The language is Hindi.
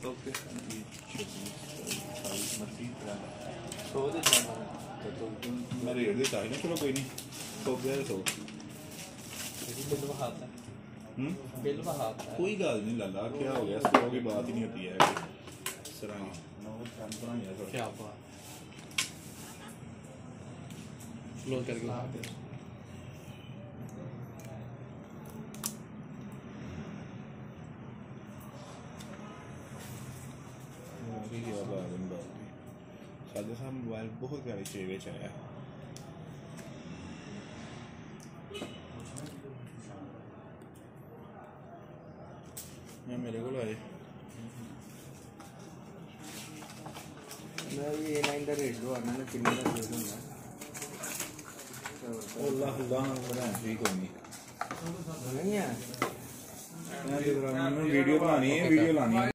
के 100 मैं रेट देता है ना। चलो कोई नहीं 100 गया 100 बिल बहाता है। बिल बहाता है। कोई गल नहीं लाला क्या हो गया 100 की बात ही नहीं होती है सराय क्या बात क्लोज करके साढ़े साहब मोबाइल बहुत प्यारी चीज आया मेरे को आए मैं ये A9 का रेट लो आना कितने का रेट होना अल्लाह अल्लाह बड़ा ठीक होनी नहीं है मैं वीडियो बनानी है वीडियो लानी है।